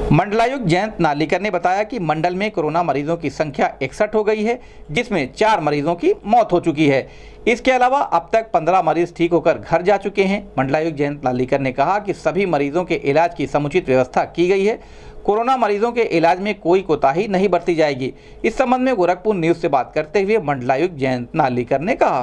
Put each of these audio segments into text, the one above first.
मंडलायुक्त जयंत नार्लिकर ने बताया कि मंडल में कोरोना मरीजों की संख्या 61 हो गई है, जिसमें 4 मरीजों की मौत हो चुकी है। इसके अलावा अब तक 15 मरीज ठीक होकर घर जा चुके हैं। मंडलायुक्त जयंत नार्लिकर ने कहा कि सभी मरीजों के इलाज की समुचित व्यवस्था की गई है। कोरोना मरीजों के इलाज में कोई कोताही नहीं बरती जाएगी। इस संबंध में गोरखपुर न्यूज से बात करते हुए मंडलायुक्त जयंत नार्लिकर ने कहा,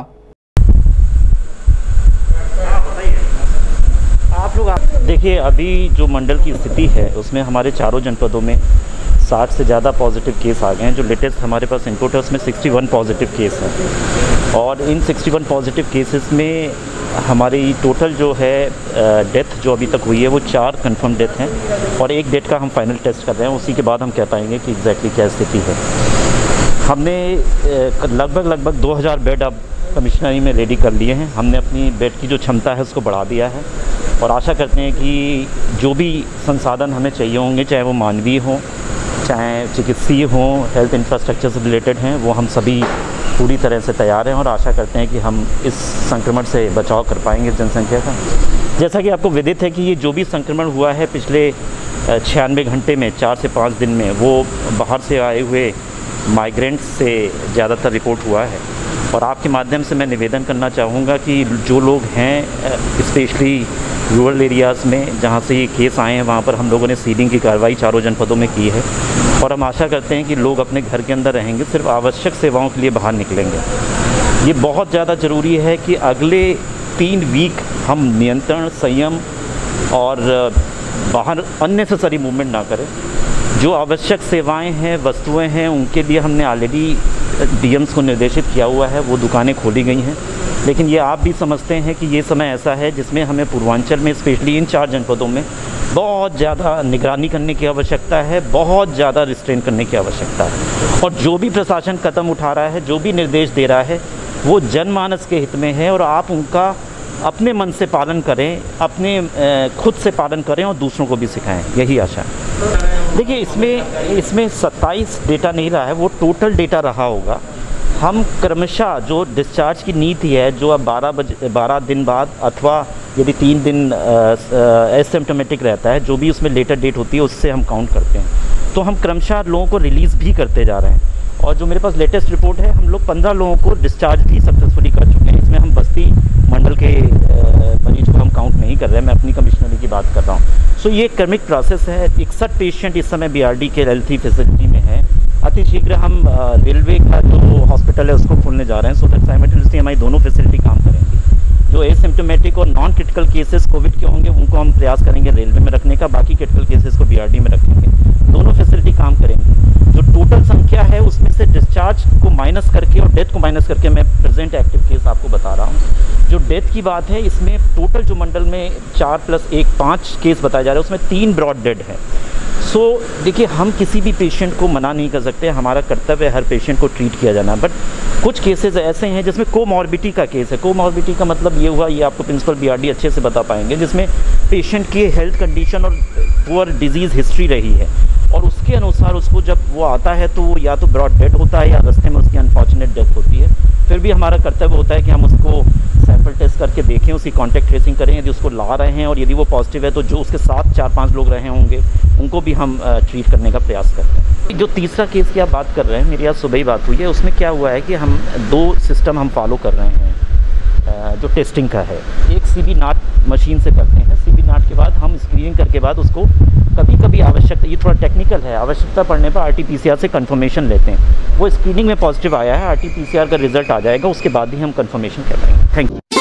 आप लोग देखिए, अभी जो मंडल की स्थिति है उसमें हमारे चारों जनपदों में 60 से ज़्यादा पॉजिटिव केस आ गए हैं। जो लेटेस्ट हमारे पास इनपुट है उसमें 61 पॉजिटिव केस हैं और इन 61 पॉजिटिव केसेस में हमारी टोटल जो है डेथ जो अभी तक हुई है वो 4 कंफर्म डेथ हैं और 1 डेथ का हम फाइनल टेस्ट कर रहे हैं। उसी के बाद हम कह पाएंगे कि एग्जैक्टली क्या स्थिति है। हमने लगभग 2000 बेड अब कमिश्नरी में रेडी कर लिए हैं। हमने अपनी बेड की जो क्षमता है उसको बढ़ा दिया है और आशा करते हैं कि जो भी संसाधन हमें चाहिए होंगे, चाहे वो मानवीय हों, चाहे चिकित्सीय हों, हेल्थ इंफ्रास्ट्रक्चर से रिलेटेड हैं, वो हम सभी पूरी तरह से तैयार हैं और आशा करते हैं कि हम इस संक्रमण से बचाव कर पाएंगे जनसंख्या का। जैसा कि आपको विदित है कि ये जो भी संक्रमण हुआ है पिछले 96 घंटे में 4 से 5 दिन में, वो बाहर से आए हुए माइग्रेंट्स से ज़्यादातर रिपोर्ट हुआ है। और आपके माध्यम से मैं निवेदन करना चाहूँगा कि जो लोग हैं स्पेशली रूरल एरियाज़ में जहाँ से ये केस आए हैं, वहाँ पर हम लोगों ने सीलिंग की कार्रवाई चारों जनपदों में की है और हम आशा करते हैं कि लोग अपने घर के अंदर रहेंगे, सिर्फ आवश्यक सेवाओं के लिए बाहर निकलेंगे। ये बहुत ज़्यादा ज़रूरी है कि अगले 3 वीक हम नियंत्रण, संयम और बाहर अननेसेसरी मूवमेंट ना करें। जो आवश्यक सेवाएं हैं, वस्तुएं हैं, उनके लिए हमने ऑलरेडी डीएम्स को निर्देशित किया हुआ है, वो दुकानें खोली गई हैं। लेकिन ये आप भी समझते हैं कि ये समय ऐसा है जिसमें हमें पूर्वांचल में स्पेशली इन 4 जनपदों में बहुत ज़्यादा निगरानी करने की आवश्यकता है, बहुत ज़्यादा रिस्ट्रेन करने की आवश्यकता है। और जो भी प्रशासन कदम उठा रहा है, जो भी निर्देश दे रहा है, वो जनमानस के हित में है और आप उनका अपने मन से पालन करें, अपने खुद से पालन करें और दूसरों को भी सिखाएं, यही आशा है। देखिए, इसमें 27 डेटा नहीं रहा है, वो टोटल डेटा रहा होगा। हम क्रमशः जो डिस्चार्ज की नीति है, जो अब 12 दिन बाद अथवा यदि 3 दिन एसिम्प्टोमेटिक रहता है, जो भी उसमें लेटर डेट होती है उससे हम काउंट करते हैं। तो हम क्रमशः लोगों को रिलीज़ भी करते जा रहे हैं और जो मेरे पास लेटेस्ट रिपोर्ट है, हम लोग 15 लोगों को डिस्चार्ज भी सक्सेसफुली कर चुके हैं। इसमें हम बस्ती मंडल के मरीज को हम काउंट नहीं कर रहे हैं, मैं अपनी कमिश्नरी की बात कर रहा हूँ। सो ये क्रमिक प्रोसेस है। 61 पेशेंट इस समय बीआरडी के L3 फैसिलिटी में है। अति शीघ्र हम रेलवे का जो हॉस्पिटल है उसको खोलने जा रहे हैं, सो दैट साइमल्टेनियसली हमारी दोनों फैसिलिटी काम करेंगी। जो एसिम्प्टोमेटिक और नॉन क्रिटिकल केसेस कोविड के होंगे उनको हम प्रयास करेंगे रेलवे में रखने का, बाकी क्रिटिकल केसेस को बीआरडी में रखेंगे। दोनों फैसिलिटी काम करेंगी। जो टोटल संख्या है उसमें से डिस्चार्ज को माइनस करके और डेथ को माइनस करके मैं प्रेजेंट एक्टिव केस आपको बता रहा हूँ। जो डेथ की बात है, इसमें टोटल जो मंडल में 4 + 1 5 केस बताए जा रहे हैं, उसमें 3 ब्रॉड डेड हैं। सो देखिए, हम किसी भी पेशेंट को मना नहीं कर सकते, हमारा कर्तव्य है हर पेशेंट को ट्रीट किया जाना। बट कुछ केसेस ऐसे हैं जिसमें कोमॉर्बिडिटी का केस है। कोमॉर्बिडिटी का मतलब ये हुआ, ये आपको प्रिंसिपल बीआरडी अच्छे से बता पाएंगे, जिसमें पेशेंट की हेल्थ कंडीशन और पुअर डिजीज़ हिस्ट्री रही है और उसके अनुसार उसको जब वो आता है तो वो या तो ब्रॉड डेथ होता है या रास्ते में उसकी अनफॉर्चुनेट डेथ होती है। फिर भी हमारा कर्तव्य होता है कि हम उसको सैंपल टेस्ट करके देखें, उसकी कॉन्टैक्ट ट्रेसिंग करें। यदि उसको ला रहे हैं और यदि वो पॉजिटिव है तो जो उसके साथ 4-5 लोग रहे होंगे उनको भी हम ट्रीट करने का प्रयास करते हैं। जो तीसरा केस की आप बात कर रहे हैं, मेरी आज सुबह ही बात हुई है, उसमें क्या हुआ है कि हम 2 सिस्टम हम फॉलो कर रहे हैं जो टेस्टिंग का है। एक CB नाट मशीन से करते हैं। CB नाट के बाद हम स्क्रीनिंग करके बाद उसको कभी आवश्यकता, ये थोड़ा टेक्निकल है, आवश्यकता पड़ने पर RT-PCR से कंफर्मेशन लेते हैं। वो स्क्रीनिंग में पॉजिटिव आया है, RT-PCR का रिजल्ट आ जाएगा, उसके बाद ही हम कंफर्मेशन कर पाएंगे। Thank you.